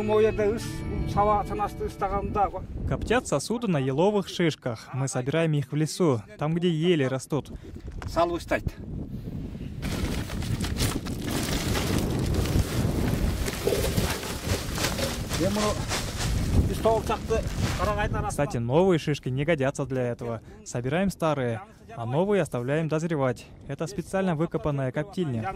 Коптят сосуды на еловых шишках. Мы собираем их в лесу, там, где ели растут. Кстати, новые шишки не годятся для этого. Собираем старые, а новые оставляем дозревать. Это специально выкопанная коптильня.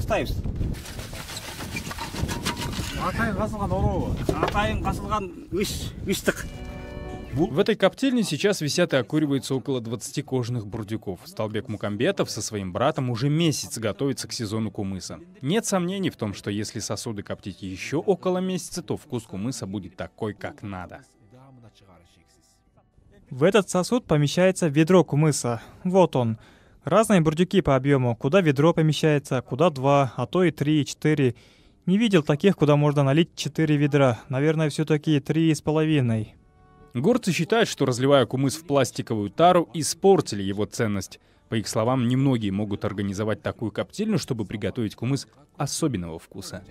В этой коптильне сейчас висят и окуриваются около 20 кожаных бурдюков. Столбек Мукамбетов со своим братом уже месяц готовится к сезону кумыса. Нет сомнений в том, что если сосуды коптить еще около месяца, то вкус кумыса будет такой, как надо. В этот сосуд помещается ведро кумыса. Вот он. Разные бурдюки по объему. Куда ведро помещается, куда 2, а то и 3, 4. Не видел таких, куда можно налить 4 ведра. Наверное, все-таки 3,5. Горцы считают, что, разливая кумыс в пластиковую тару, испортили его ценность. По их словам, немногие могут организовать такую коптильню, чтобы приготовить кумыс особенного вкуса.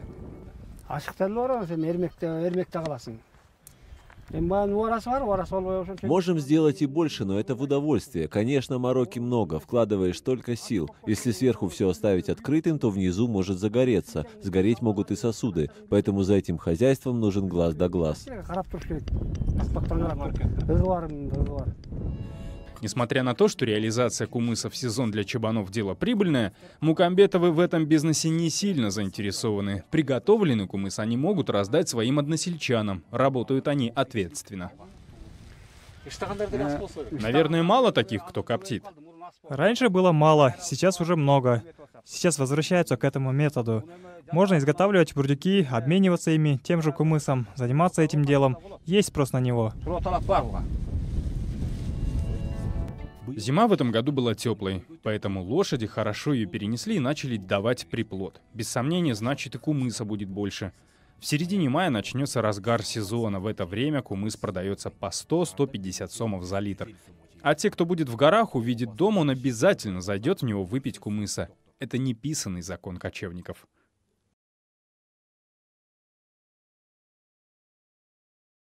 Можем сделать и больше, но это в удовольствие. Конечно, мороки много, вкладываешь столько сил. Если сверху все оставить открытым, то внизу может загореться. Сгореть могут и сосуды, поэтому за этим хозяйством нужен глаз да глаз. Несмотря на то, что реализация кумыса в сезон для чабанов дело прибыльное, Мукамбетовы в этом бизнесе не сильно заинтересованы. Приготовленный кумыс они могут раздать своим односельчанам. Работают они ответственно. Наверное, мало таких, кто коптит. Раньше было мало, сейчас уже много. Сейчас возвращаются к этому методу. Можно изготавливать бурдюки, обмениваться ими, тем же кумысом, заниматься этим делом. Есть спрос на него. Зима в этом году была теплой, поэтому лошади хорошо ее перенесли и начали давать приплод. Без сомнения, значит, и кумыса будет больше. В середине мая начнется разгар сезона. В это время кумыс продается по 100-150 сомов за литр. А те, кто будет в горах, увидит дом, он обязательно зайдет в него выпить кумыса. Это неписанный закон кочевников.